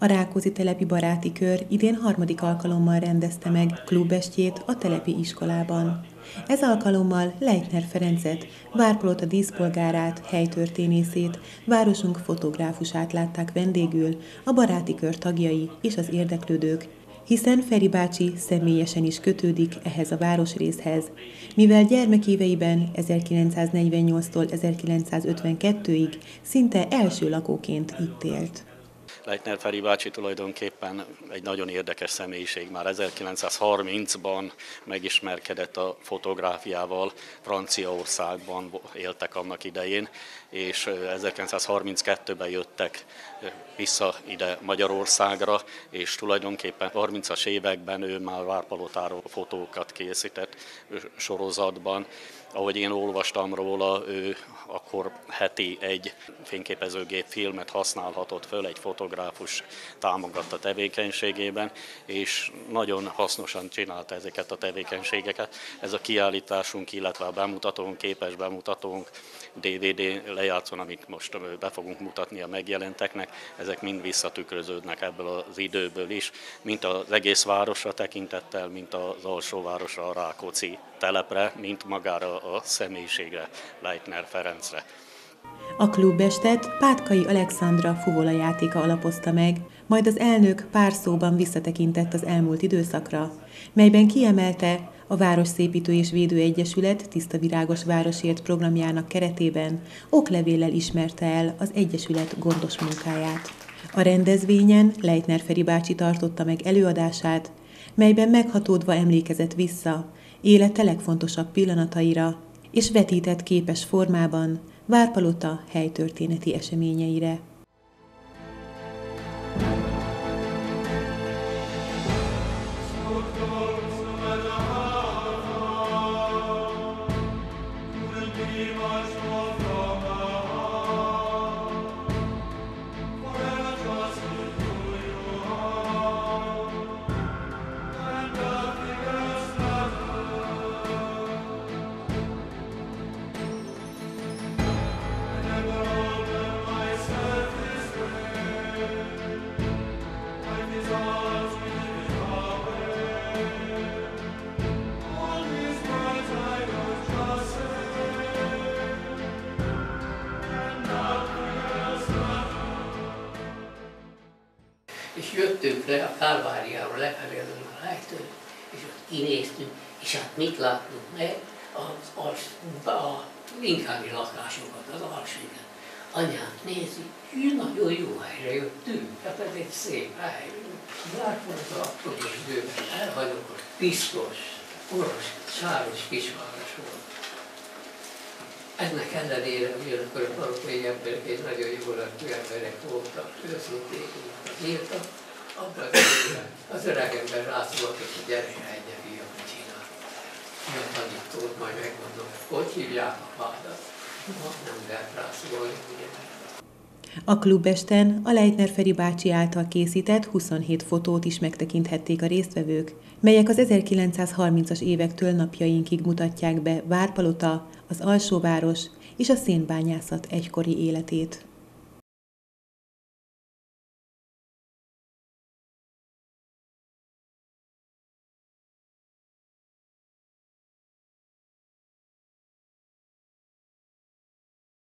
A Rákóczi Telepi Baráti Kör idén harmadik alkalommal rendezte meg klubestjét a telepi iskolában. Ez alkalommal Leitner Ferencet, Várpalota díszpolgárát, helytörténészét, városunk fotográfusát látták vendégül a Baráti Kör tagjai és az érdeklődők, hiszen Feri bácsi személyesen is kötődik ehhez a városrészhez, mivel gyermekéveiben 1948-tól 1952-ig szinte első lakóként itt élt. Leitner Feri bácsi tulajdonképpen egy nagyon érdekes személyiség. Már 1930-ban megismerkedett a fotográfiával, Franciaországban éltek annak idején, és 1932-ben jöttek vissza ide Magyarországra, és tulajdonképpen 30-as években ő már Várpalotáról fotókat készített sorozatban. Ahogy én olvastam róla, ő akkor heti egy fényképezőgép filmet használhatott föl, egy fotográfus támogatta tevékenységében, és nagyon hasznosan csinálta ezeket a tevékenységeket. Ez a kiállításunk, illetve a bemutatónk, képes bemutatónk, DVD lejátszón, amit most be fogunk mutatni a megjelenteknek, ezek mind visszatükröződnek ebből az időből is, mint az egész városra tekintettel, mint az alsóvárosra, a Rákóczi telepre, mint magára a személyiségre, Leitner Ferencre. A klubestet Pátkai Alexandra fuvola játéka alapozta meg, majd az elnök pár szóban visszatekintett az elmúlt időszakra, melyben kiemelte, a Városszépítő és Védő Egyesület Tiszta Virágos Városért programjának keretében oklevéllel ismerte el az egyesület gondos munkáját. A rendezvényen Leitner Feri bácsi tartotta meg előadását, melyben meghatódva emlékezett vissza élete legfontosabb pillanataira, és vetített képes formában Várpalota helytörténeti eseményeire. És jöttünk le a Kálváriáról, lefelé a lájtól, és ott kinéztünk, és hát mit láttunk meg? A inkábbi lakásokat, az alsókat. Anyánk nézi, nagyon jó helyre jöttünk, hát ez egy szép hely. Várpalota akkor is bőven elhagyott, piszkos, orosz, sáros kisváros volt. Ennek ellenére ugyanakkor a falukai emberek egy nagyon jó lakó emberek voltak, őszinték írtak, abban az öreg ember rászólott, hogy gyere egyre fiamat csinál. Jön tanítót, majd megmondom, hogy hívják a vádat. Nem lehet rászólni, ugye. A klubesten a Leitner Feri bácsi által készített 27 fotót is megtekinthették a résztvevők, melyek az 1930-as évektől napjainkig mutatják be Várpalota, az alsóváros és a szénbányászat egykori életét.